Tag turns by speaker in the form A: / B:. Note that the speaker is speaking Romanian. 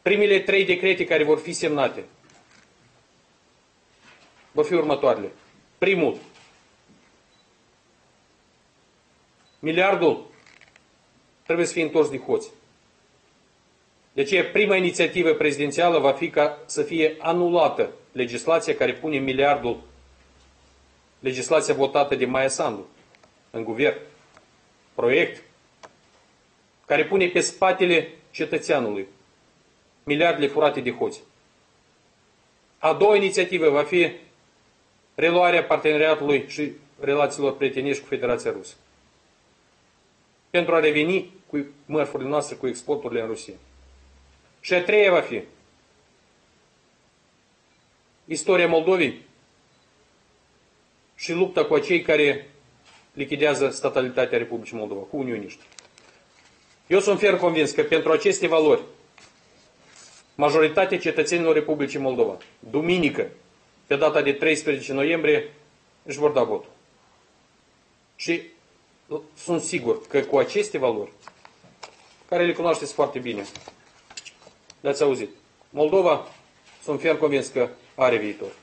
A: Primele 3 decrete care vor fi semnate vor fi următoarele. Primul, miliardul trebuie să fie întors de hoți. De aceea, prima inițiativă prezidențială va fi ca să fie anulată legislația care pune miliardul, legislația votată de Maia Sandu în guvern, proiect, care pune pe spatele cetățeanului miliardele furate de hoți. A doua inițiativă va fi reluarea parteneriatului și relațiilor prietenești cu Federația Rusă, pentru a reveni cu mărfurile noastre, cu exporturile în Rusia. Și a treia va fi istoria Moldovei și lupta cu acei care lichidează statalitatea Republicii Moldova, cu unioniști. Eu sunt ferm convins că pentru aceste valori, majoritatea cetățenilor Republicii Moldova, duminică, pe data de 13 noiembrie, își vor da votul. Și sunt sigur că cu aceste valori, care le cunoașteți foarte bine, le-ați auzit, Moldova, sunt ferm convins că are viitor.